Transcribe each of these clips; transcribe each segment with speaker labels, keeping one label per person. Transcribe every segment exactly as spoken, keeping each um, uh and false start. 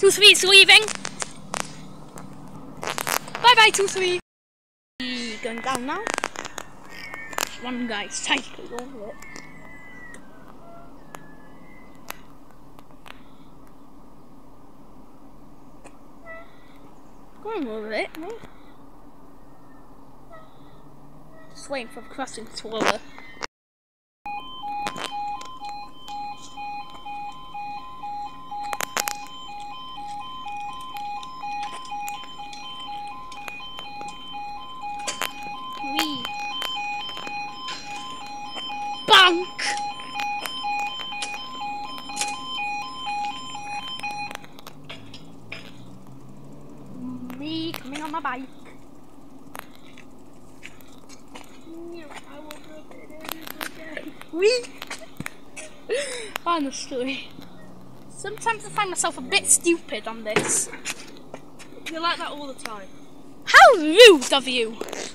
Speaker 1: two three is leaving. Bye bye, two three. Going down now. One guy's cycling over it. Going over it, mate. Just waiting for the crossing to over. Three. Bonk! Me coming on my bike. We honestly, sometimes I find myself a bit stupid on this.
Speaker 2: You're like that all the time.
Speaker 1: How rude of you!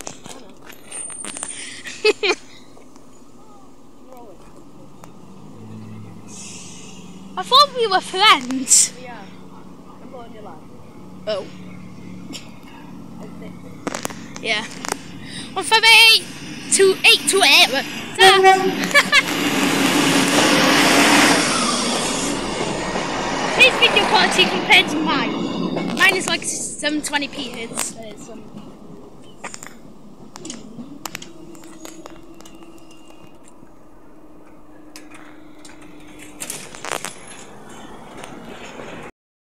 Speaker 1: I thought we were friends.
Speaker 2: Yeah. I'm going your life.
Speaker 1: Oh. Yeah. One from eight to eight to eight. His video quality compared to mine. Mine is like seven twenty p hits.
Speaker 2: It's, um,